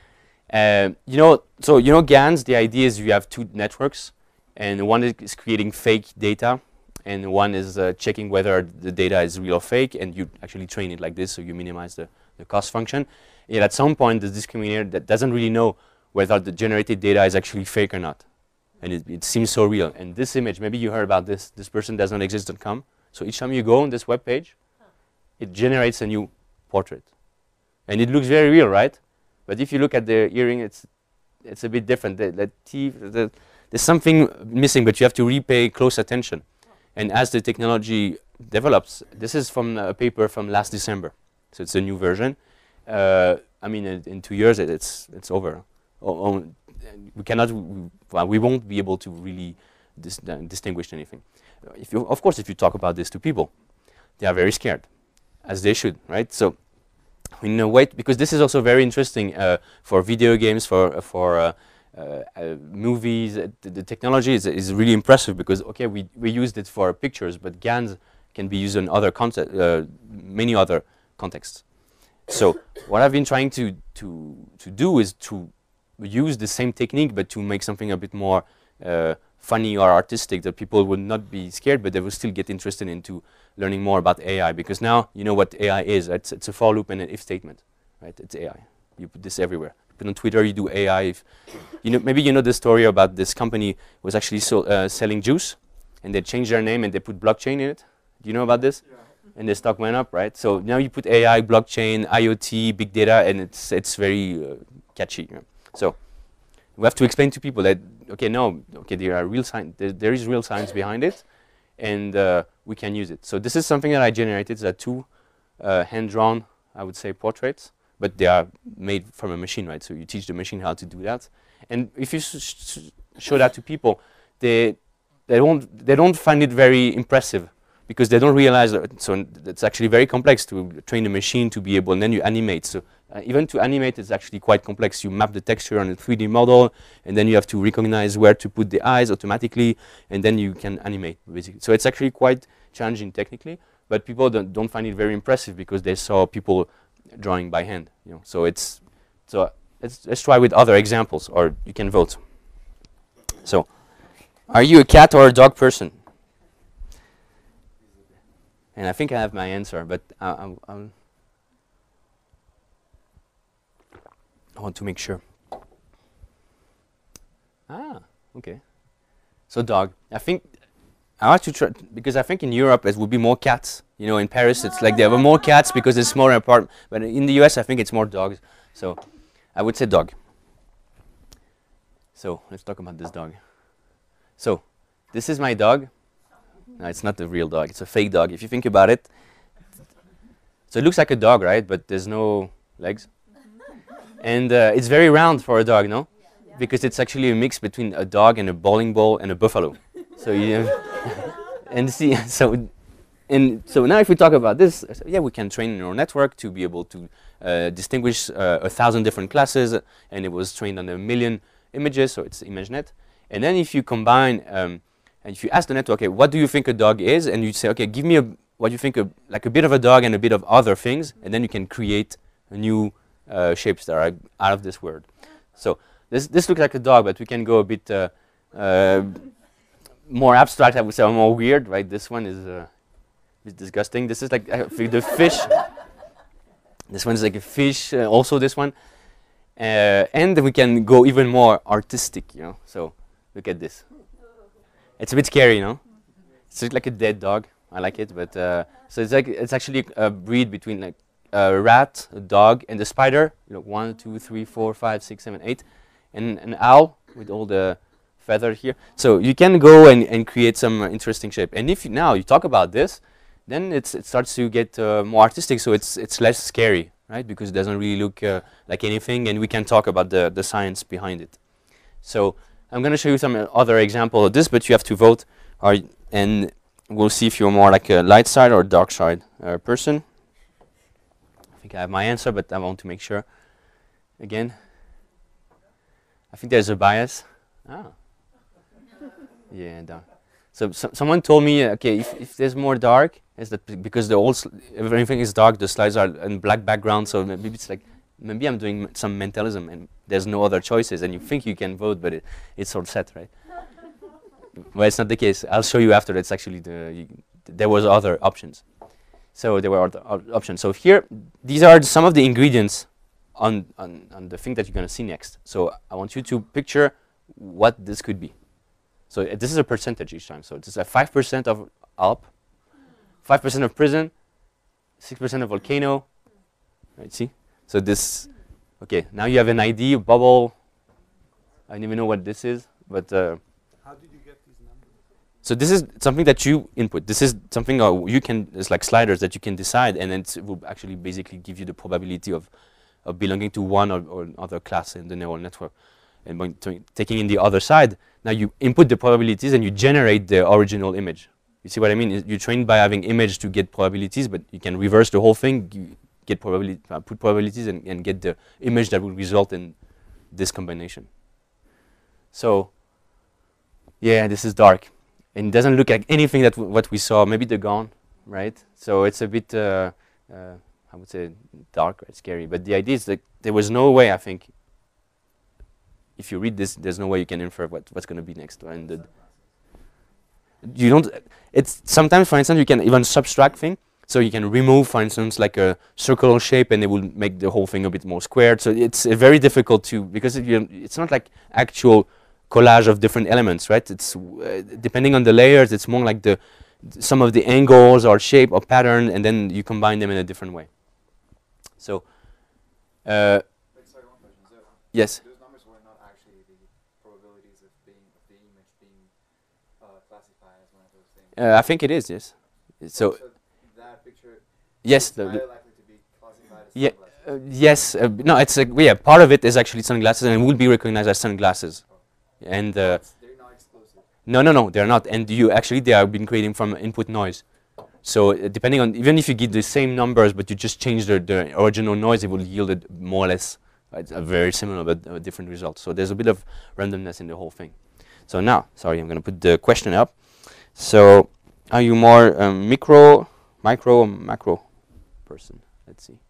B: Uh, you know, so you know GANs. The idea is you have two networks, and one is creating fake data, and one is uh, checking whether the data is real or fake, and you actually train it like this, so you minimize the, the cost function. Yet at some point, the discriminator that doesn't really know whether the generated data is actually fake or not. And it, it seems so real. And this image, maybe you heard about this, this person does not exist dot com. So each time you go on this web page, it generates a new portrait. And it looks very real, right? But if you look at the earring, it's it's a bit different. The, the teeth, the, there's something missing, but you have to repay close attention. And as the technology develops, this is from a paper from last December. So it's a new version. Uh, I mean, in, in two years, it, it's it's over. O o we cannot, well, we won't be able to really dis uh, distinguish anything. If you, of course, if you talk about this to people, they are very scared, as they should, right? So, in a way, because this is also very interesting uh, for video games, for uh, for uh, uh, uh, movies. Uh, the, the technology is is really impressive because okay, we we used it for pictures, but GANs can be used in other concept, uh, many other contexts. So, what I've been trying to to to do is to use the same technique, but to make something a bit more uh, funny or artistic, that people would not be scared, but they will still get interested into learning more about A I. Because now you know what A I is. It's, it's a for loop and an if statement, right? It's A I. You put this everywhere. You put on Twitter, you do A I. If you know, maybe you know the story about this company was actually so, uh, selling juice, and they changed their name and they put blockchain in it. Do you know about this? Yeah. And the stock went up, right? So now you put A I, blockchain, I O T, big data, and it's it's very uh, catchy. You know? So we have to explain to people that okay, no, okay, there are real science. There, there is real science behind it, and uh, we can use it. So this is something that I generated. It's two uh, hand-drawn, I would say, portraits, but they are made from a machine, right? So you teach the machine how to do that, and if you sh sh show that to people, they they don't they don't find it very impressive because they don't realize that. So it's actually very complex to train the machine to be able, and then you animate. So Uh, even to animate, it's actually quite complex. You map the texture on a three D model, and then you have to recognize where to put the eyes automatically, and then you can animate, basically. So it's actually quite challenging technically, but people don't, don't find it very impressive because they saw people drawing by hand. You know, so it's so let's let's try with other examples, or you can vote. So, are you a cat or a dog person? And I think I have my answer, but I, I, I'll. I want to make sure. Ah, okay. So dog. I think I want to try because I think in Europe it would be more cats. You know, in Paris it's like there were more cats because it's smaller apartment. But in the U S I think it's more dogs. So I would say dog. So let's talk about this dog. So this is my dog. No, it's not the real dog. It's a fake dog. If you think about it. So it looks like a dog, right? But there's no legs. And uh, it's very round for a dog, no? Yeah. Because it's actually a mix between a dog and a bowling ball and a buffalo. So you and see, so and so now if we talk about this, so yeah, we can train a neural network to be able to uh, distinguish uh, a thousand different classes, and it was trained on a million images, so it's ImageNet. And then if you combine, um, and if you ask the network, okay, what do you think a dog is? And you say, okay, give me a what you think a, like a bit of a dog and a bit of other things, and then you can create a new Uh, shapes that are out of this world. So this this looks like a dog, but we can go a bit uh, uh, more abstract. I would say, or more weird, right? This one is uh, is disgusting. This is like uh, the fish. This one is like a fish. Uh, also, this one, uh, and we can go even more artistic. You know. So look at this. It's a bit scary, you know. It's like a dead dog. I like it, but uh, so it's like it's actually a breed between like. A rat, a dog, and a spider. You know, one, two, three, four, five, six, seven, eight, and an owl with all the feather here. So you can go and, and create some uh, interesting shape. And if you, now you talk about this, then it's, it starts to get uh, more artistic. So it's it's less scary, right? Because it doesn't really look uh, like anything, and we can talk about the the science behind it. So I'm going to show you some uh, other example of this, but you have to vote, or and we'll see if you're more like a light side or dark side uh, person. I think I have my answer, but I want to make sure. Again, I think there's a bias. Ah, yeah, dark. So, so someone told me, uh, okay, if, if there's more dark, is that b- because the whole sl- everything is dark, the slides are in black background, so maybe it's like, maybe I'm doing m- some mentalism and there's no other choices, and you think you can vote, but it, it's all set, right? Well, it's not the case. I'll show you after. It's actually the you, there was other options. So there were other o- options. So here, these are some of the ingredients on, on, on the thing that you're going to see next. So I want you to picture what this could be. So uh, this is a percentage each time. So this is a five percent of Alp, five percent of prison, six percent of volcano. Right, see? So this, okay, now you have an I D, bubble. I don't even know what this is, but uh,
D: How did you get these numbers?
B: so this is something that you input. This is something uh, you can, it's like sliders that you can decide, and then it will actually basically give you the probability of, of belonging to one or, or other class in the neural network. And when to taking in the other side, now you input the probabilities and you generate the original image. You see what I mean? Is you train by having image to get probabilities, but you can reverse the whole thing, you get probability, uh, put probabilities and, and get the image that will result in this combination. So, yeah, this is dark. And it doesn't look like anything that w what we saw. Maybe the gone, right? So it's a bit, uh, uh, I would say, dark, right? Scary. But the idea is that there was no way, I think, if you read this, there's no way you can infer what, what's going to be next. And the, you don't. It's sometimes, for instance, you can even subtract thing. So you can remove, for instance, like a circular shape, and it will make the whole thing a bit more squared. So it's uh, very difficult to, because it, you, it's not like actual collage of different elements, right? It's uh, depending on the layers, it's more like the some of the angles or shape or pattern, and then you combine them in a different way. So, uh,
E: Like, sorry, one question. So
B: yes.
E: those numbers were not actually the probabilities of being of the image being uh, classified as one of those things.
B: Uh, I think it is, yes. So,
E: so that picture
B: yes,
E: is
B: the,
E: highly
B: the
E: likely to be classified as
B: yeah,
E: sunglasses.
B: uh, yes, uh, no, it's a, yeah, part of it is actually sunglasses, and it will be recognized as sunglasses. And uh,
E: It's- they're not exclusive.
B: no, no, no, they're not. And you actually, they have been creating from input noise. So uh, depending on, even if you give the same numbers, but you just change the, the original noise, it will yield it more or less uh, a very similar but uh, different result. So there's a bit of randomness in the whole thing. So now, sorry, I'm going to put the question up. So are you more um, micro, micro, or macro person? Let's see.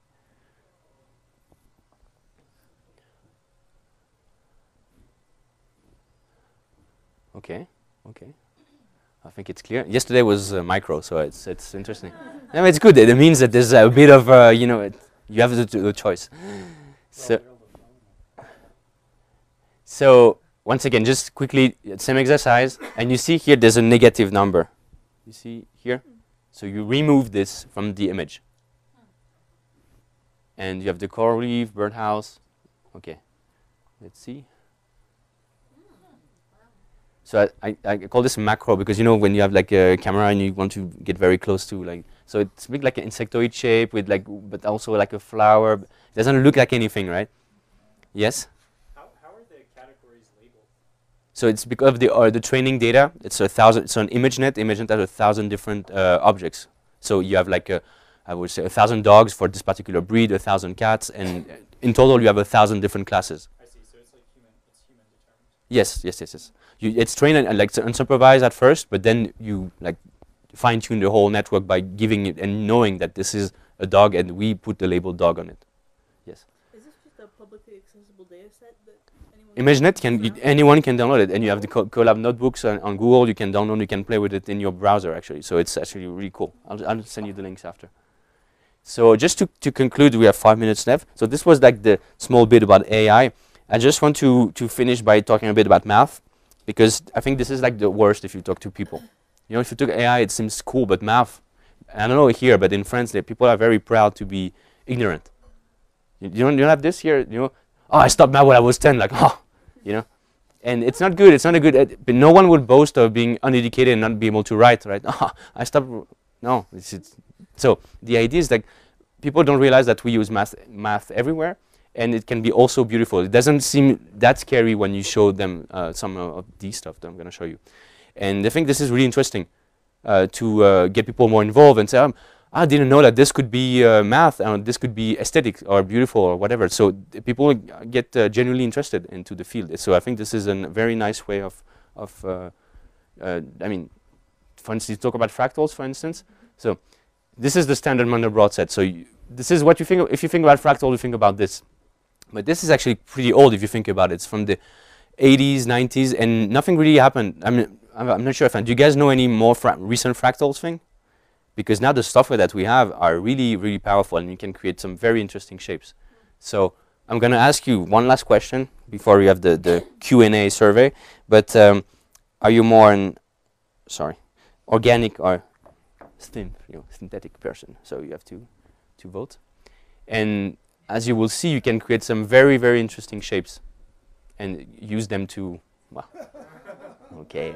B: Okay, okay. I think it's clear. Yesterday was uh, micro, so it's it's interesting. No, it's good. It means that there's a bit of uh, you know, it, you have the, the choice. So, so once again, just quickly, same exercise, and you see here there's a negative number. You see here, so you remove this from the image, and you have the coral reef, birdhouse. Okay, let's see. So I, I, I call this macro because, you know, when you have like a camera and you want to get very close to, like, so it's big like an insectoid shape with like, but also like a flower. It doesn't look like anything, right? Yes?
C: How, how are the categories labeled?
B: So it's because of the, uh, the training data. It's a thousand, it's an ImageNet. ImageNet has a thousand different uh, objects. So you have like a, I would say a thousand dogs for this particular breed, a thousand cats, and uh, in total you have a thousand different classes.
C: I see. So it's like human. It's human determined.
B: Yes, yes, yes, yes. You, it's trained and, and like it's unsupervised at first, but then you like fine tune the whole network by giving it and knowing that this is a dog, and we put the label dog on it. Yes.
A: Is this just a publicly accessible data set that anyone
B: ImageNet can you, anyone can download it, and you have the co Colab notebooks on, on Google. You can download, you can play with it in your browser actually. So it's actually really cool. I'll, I'll send you the links after. So just to to conclude, we have five minutes left. So this was like the small bit about A I. I just want to to finish by talking a bit about math, because I think this is like the worst if you talk to people. You know, if you took A I, it seems cool, but math, I don't know here, but in France, the people are very proud to be ignorant. You, you don't you don't have this here, you know? Oh, I stopped math when I was ten, like, oh, you know? And it's not good, it's not a good, ed but no one would boast of being uneducated and not be able to write, right? Oh, I stopped, no. It's, it's, so the idea is like, people don't realize that we use math, math everywhere, and it can be also beautiful. It doesn't seem that scary when you show them uh, some uh, of these stuff that I'm going to show you. And I think this is really interesting uh, to uh, get people more involved and say, um, I didn't know that this could be uh, math, and this could be aesthetic or beautiful or whatever. So people get uh, genuinely interested into the field. So I think this is a very nice way of, of uh, uh, I mean, for instance, you talk about fractals, for instance. So this is the standard Mandelbrot set. So you, this is what you think, of, if you think about fractal, you think about this. But this is actually pretty old if you think about it. It's from the eighties, nineties, and nothing really happened. I mean, I'm, I'm not sure if, I, do you guys know any more fra recent fractals thing? Because now the software that we have are really, really powerful, and you can create some very interesting shapes. So I'm going to ask you one last question before we have the, the Q and A survey. But um, are you more an, sorry, organic or syn you know, synthetic person? So you have to, to vote. And as you will see, you can create some very, very interesting shapes and use them to, well, okay.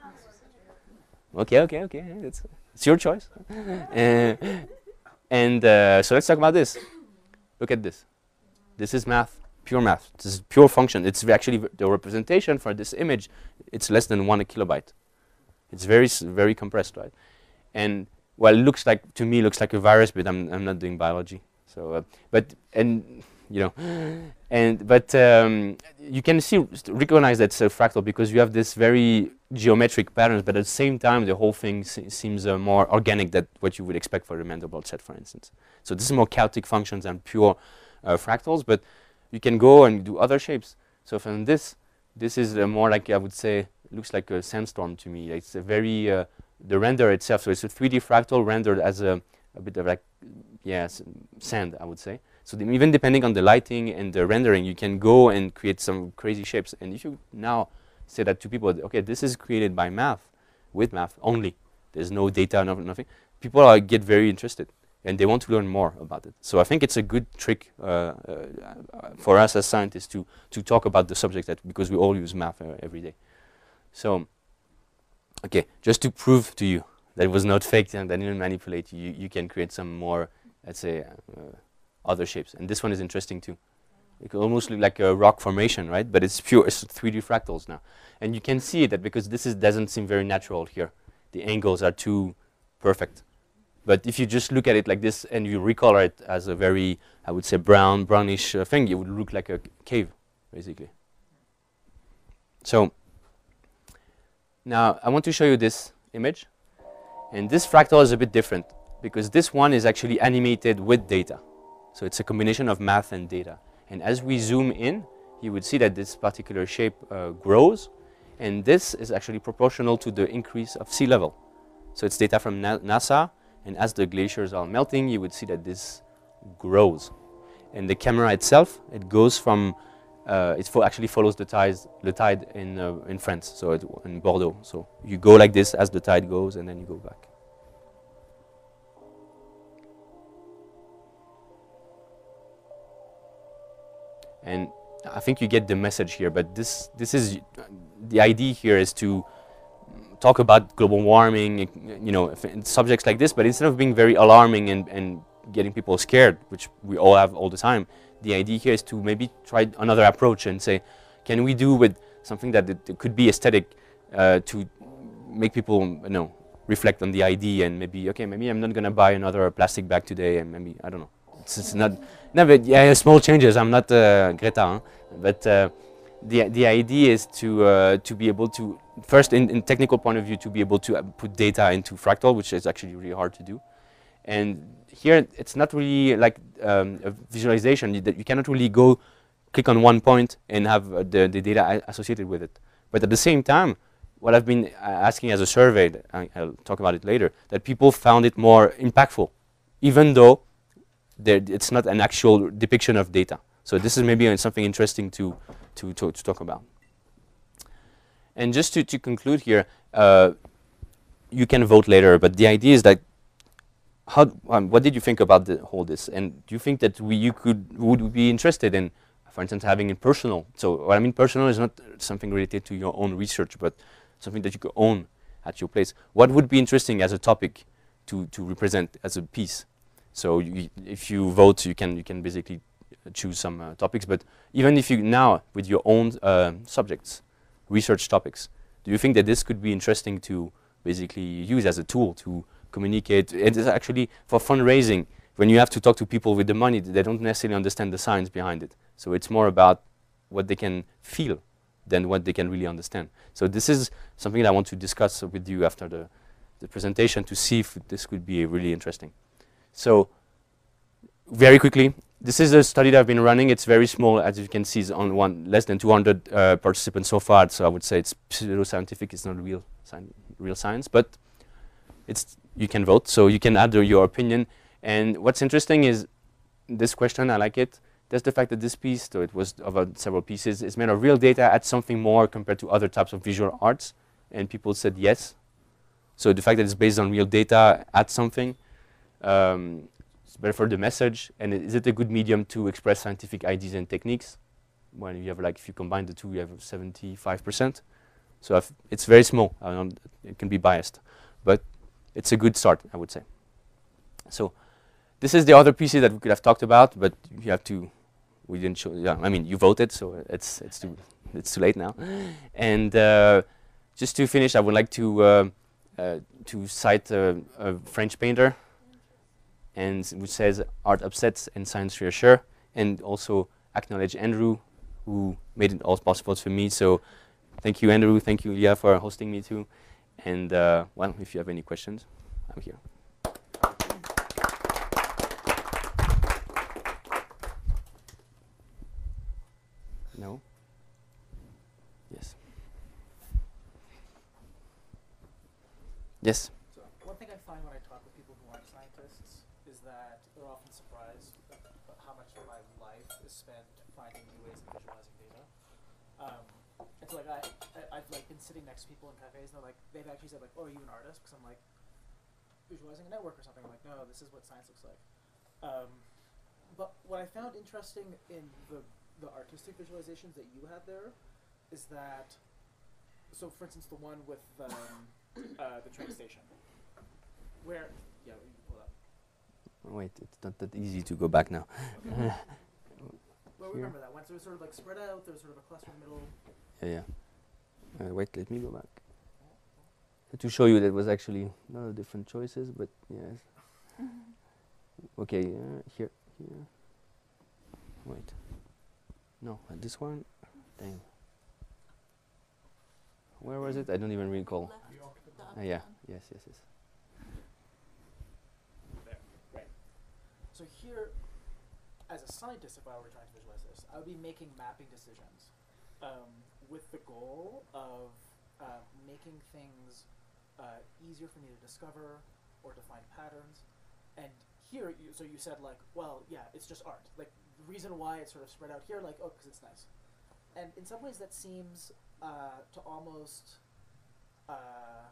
B: Okay, okay, okay. It's, it's your choice. uh, and uh, so let's talk about this. Look at this. This is math, pure math. This is pure function. It's actually v the representation for this image. It's less than one kilobyte. It's very, s very compressed, right? And well, it looks like to me looks like a virus, but I'm I'm not doing biology. So, uh, but and you know, and but um, you can see recognize that it's a fractal because you have this very geometric patterns, but at the same time, the whole thing se seems uh, more organic than what you would expect for the Mandelbrot set, for instance. So this is more chaotic functions than pure uh, fractals, but you can go and do other shapes. So from this, this is uh, more like, I would say, looks like a sandstorm to me. It's a very, uh, the render itself, so it's a three D fractal rendered as a, a bit of like, yes, sand, I would say. So the, even depending on the lighting and the rendering, you can go and create some crazy shapes. And if you now say that to people, okay, this is created by math, with math only. There's no data, no, nothing. People are, get very interested, and they want to learn more about it. So I think it's a good trick uh, uh, for us as scientists to to talk about the subject that because we all use math uh, every day. So, okay, just to prove to you that it was not fake and that I didn't manipulate you, you can create some more, let's say, uh, other shapes. And this one is interesting too. It could almost look like a rock formation, right? But it's pure, it's three D fractals now. And you can see that because this is, doesn't seem very natural here. The angles are too perfect. But if you just look at it like this and you recolor it as a very, I would say, brown, brownish uh, thing, it would look like a cave, basically. So now I want to show you this image. And this fractal is a bit different because this one is actually animated with data. So it's a combination of math and data. And as we zoom in, you would see that this particular shape uh, grows. And this is actually proportional to the increase of sea level. So it's data from Na NASA. And as the glaciers are melting, you would see that this grows. And the camera itself, it goes from, uh, it fo actually follows the, tides, the tide in, uh, in France, so it, in Bordeaux. So you go like this as the tide goes, and then you go back. And I think you get the message here, but this, this is, uh, the idea here is to talk about global warming, you know, subjects like this, but instead of being very alarming and, and getting people scared, which we all have all the time, the idea here is to maybe try another approach and say, can we do with something that it, it could be aesthetic uh, to make people, you know, reflect on the idea and maybe, okay, maybe I'm not going to buy another plastic bag today, and maybe, I don't know. It's, it's not, no, but yeah, small changes. I'm not uh, Greta, huh? But uh, the the idea is to uh, to be able to first, in, in technical point of view, to be able to uh, put data into fractal, which is actually really hard to do. And here, it's not really like um, a visualization. You, that you cannot really go click on one point and have uh, the the data associated with it. But at the same time, what I've been uh, asking as a survey, that I, I'll talk about it later, that people found it more impactful, even though it's not an actual depiction of data. So this is maybe something interesting to, to, to, to talk about. And just to, to conclude here, uh, you can vote later, but the idea is that, how, um, what did you think about the whole this? And do you think that we, you could, would be interested in, for instance, having it personal? So what I mean personal is not something related to your own research, but something that you could own at your place. What would be interesting as a topic to, to represent as a piece? So you, if you vote, you can you can basically choose some uh, topics. But even if you now with your own uh, subjects, research topics, do you think that this could be interesting to basically use as a tool to communicate? It is actually for fundraising. When you have to talk to people with the money, they don't necessarily understand the science behind it. So it's more about what they can feel than what they can really understand. So this is something that I want to discuss with you after the the presentation to see if this could be really interesting. So very quickly, this is a study that I've been running. It's very small, as you can see, it's on one less than two hundred uh, participants so far. So I would say it's pseudo-scientific. It's not real, sci real science, but it's you can vote, so you can add uh, your opinion. And what's interesting is this question. I like it. That's the fact that this piece, though it was of uh, several pieces, is made of real data. Adds something more compared to other types of visual arts, and people said yes. So the fact that it's based on real data adds something. Um, it's better for the message. And is it a good medium to express scientific ideas and techniques? When you have like, if you combine the two, you have seventy-five percent. So if it's very small. I don't, it can be biased, but it's a good start, I would say. So this is the other pieces that we could have talked about, but you have to. We didn't show. Yeah, I mean, you voted, so it's it's too it's too late now. And uh, just to finish, I would like to uh, uh, to cite a, a French painter, and which says art upsets and science reassure, and also acknowledge Andrew, who made it all possible for me. So thank you, Andrew. Thank you, Leah, for hosting me too. And uh, well, if you have any questions, I'm here. No? Yes. Yes.
F: So one thing I find when I talk with people who aren't scientists is that they're often surprised at how much of my life is spent finding new ways of visualizing data. Um, and so like I, I, I've like been sitting next to people in cafes and they're like, they've actually said like, oh, are you an artist? Because I'm like, visualizing a network or something. I'm like, no, this is what science looks like. Um, but what I found interesting in the the artistic visualizations that you had there is that, so for instance, the one with um, uh, the train station, where, yeah, you can pull up.
B: Oh, wait, it's not that easy to go back now.
F: Well, remember that once it was sort of like spread out, there was sort of a cluster in the middle.
B: Yeah, yeah. Uh, wait, let me go back. To show you that was actually not a different choices, but yes. Okay, uh, here, here. Wait. No, uh, this one. Dang. Where was it? I don't even recall.
A: Left,
B: Uh, yeah. Yes. Yes. Yes.
F: There, right. So here, as a scientist, if I were trying to visualize this, I would be making mapping decisions um, with the goal of uh, making things uh, easier for me to discover or to find patterns. And here, you, so you said like, well, yeah, it's just art. Like the reason why it's sort of spread out here, like, oh, because it's nice. And in some ways, that seems uh, to almost uh,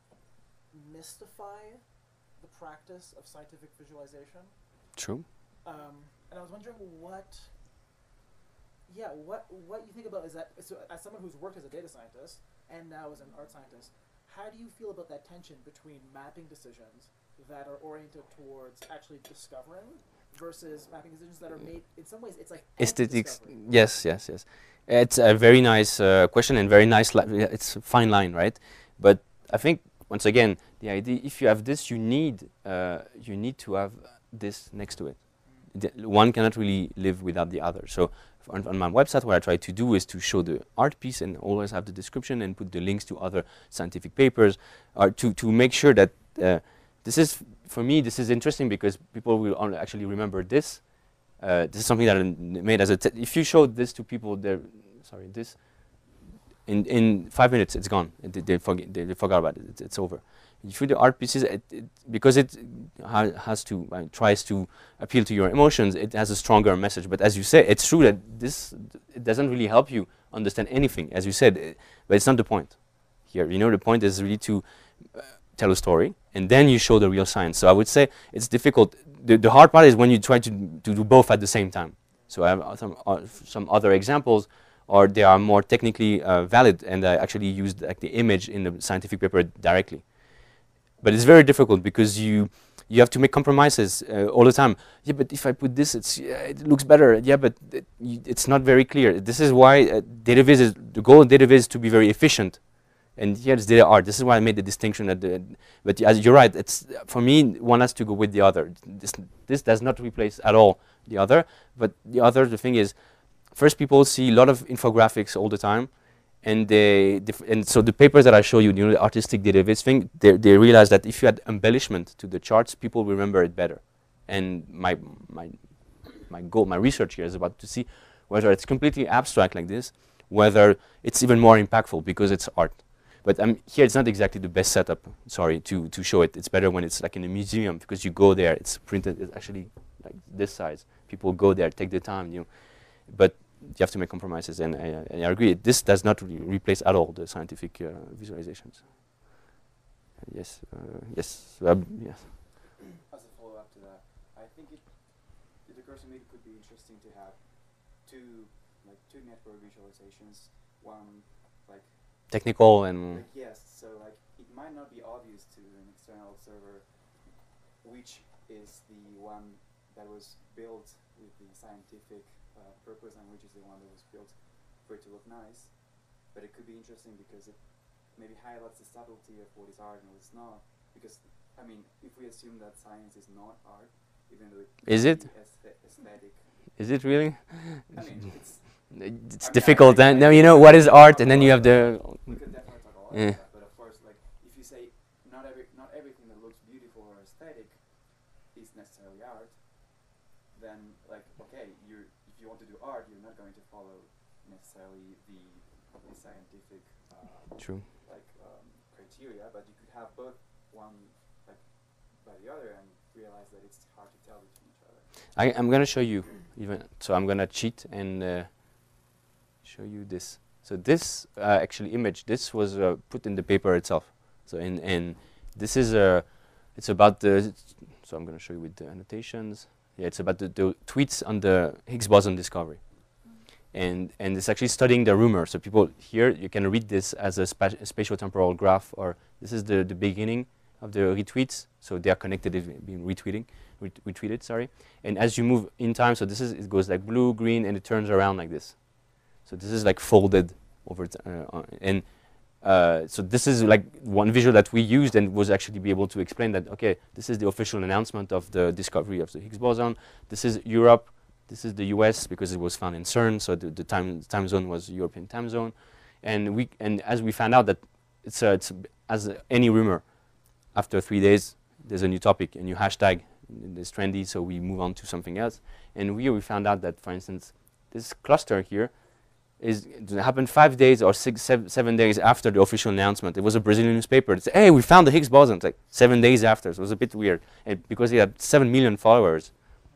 F: mystify the practice of scientific visualization.
B: True.
F: Um, and I was wondering what, yeah, what what you think about is that, so as someone who's worked as a data scientist and now as an art scientist, how do you feel about that tension between mapping decisions that are oriented towards actually discovering versus mapping decisions that are made, in some ways, it's like
B: Aesthetics.
F: discovery.
B: Yes. Yes. Yes. It's a very nice uh, question and very nice. Li yeah, it's a fine line, right? But I think once again, the idea, if you have this, you need uh, you need to have this next to it. The one cannot really live without the other. So on, on my website, what I try to do is to show the art piece and always have the description and put the links to other scientific papers, or to to make sure that uh, this is, for me, this is interesting because people will only actually remember this. Uh, this is something that I made as a. T if you show this to people, they're sorry, this in in five minutes it's gone. They, they forget. They, they forgot about it. It's, it's over. If you do art pieces, it, it, because it ha has to uh, tries to appeal to your emotions, it has a stronger message. But as you say, it's true that this it doesn't really help you understand anything, as you said. It, but it's not the point here. You know, the point is really to uh, tell a story, and then you show the real science. So I would say it's difficult. The, the hard part is when you try to to do both at the same time. So I have some uh, some other examples, or they are more technically uh, valid, and I actually used like the image in the scientific paper directly. But it's very difficult because you you have to make compromises uh, all the time. Yeah, but if I put this, it's uh, it looks better. Yeah, but it, y it's not very clear. This is why uh, data viz is the goal of data viz is to be very efficient. And here it's data art. This is why I made the distinction. At the, but as you're right, it's for me one has to go with the other. This this does not replace at all the other. But the other, the thing is, first people see a lot of infographics all the time, and they dif- and so the papers that I show you, you know, the artistic derivatives thing, they they realized that if you add embellishment to the charts, people remember it better. And my my my goal, my research here is about to see whether it's completely abstract like this, whether it's even more impactful because it's art. But um, here it's not exactly the best setup, sorry, to, to show it. It's better when it's like in a museum because you go there, it's printed, it's actually like this size. People go there, take the time, you know. But you have to make compromises, and I, I agree. This does not re replace at all the scientific uh, visualizations. Yes, uh, yes, uh, yes.
E: As a follow-up to that, I think it, it occurs to me it could be interesting to have two, like two network visualizations. One, like,
B: Technical and
E: like yes, so like it might not be obvious to an external observer which is the one that was built with the scientific uh, purpose and which is the one that was built for it to look nice. But it could be interesting because it maybe highlights the subtlety of what is art and what is not. Because, I mean, if we assume that science is not art, even though it
B: Is
E: might
B: it?
E: be aesthe- aesthetic,
B: is it really?
E: I mean, it's,
B: It's
E: I mean,
B: difficult.
E: I- I-
B: And
E: I
B: now
E: think
B: you know
E: we
B: what
E: could
B: is
E: definitely
B: art,
E: talk
B: and then
E: a
B: you
E: lot
B: have the.
E: about- we could definitely talk a lot
B: Yeah.
E: about that, but of course, like, if you say not every, not everything that looks beautiful or aesthetic is necessarily art, then, like, okay, you're, if you want to do art, you're not going to follow necessarily the, the scientific, uh,
B: True.
E: like, um, criteria, but you could have both one, like, by the other and realize that it's hard to tell between each other.
B: I, I'm gonna show you even. So I'm gonna cheat and uh, show you this. So this uh, actually image, this was uh, put in the paper itself. So in and this is a, uh, it's about the. So I'm gonna show you with the annotations. Yeah, it's about the, the tweets on the Higgs boson discovery, and and it's actually studying the rumor. So people here, you can read this as a, spa a spatio-temporal graph, or this is the the beginning of the retweets. So they are connected, if being retweeting, ret retweeted. Sorry. And as you move in time, so this is it goes like blue, green, and it turns around like this. So this is like folded over, t uh, on, and uh, so this is like one visual that we used and was actually be able to explain that, okay, this is the official announcement of the discovery of the Higgs boson. This is Europe. This is the U S because it was found in CERN, so the, the time time zone was European time zone. And we and as we found out that it's a, it's a, as a, any rumor, after three days there's a new topic, a new hashtag. It's trendy, so we move on to something else. And we we found out that, for instance, this cluster here is it happened five days or six, seven, seven days after the official announcement. It was a Brazilian newspaper. It said, "Hey, we found the Higgs boson." It's like seven days after. So it was a bit weird. And because he had seven million followers,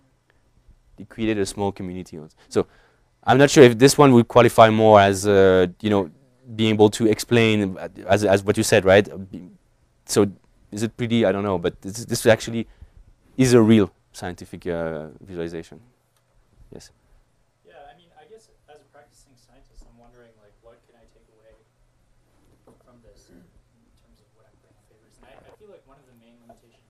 B: he created a small community. So I'm not sure if this one would qualify more as uh, you know, being able to explain uh, as as what you said, right? Uh, be- So is it pretty? I don't know, but this this actually is a real scientific uh, visualization. Yes.
C: Yeah, I mean, I guess as a practicing scientist, I'm wondering, like, what can I take away from this in terms of what I'm putting in favors? And I, I feel like one of the main limitations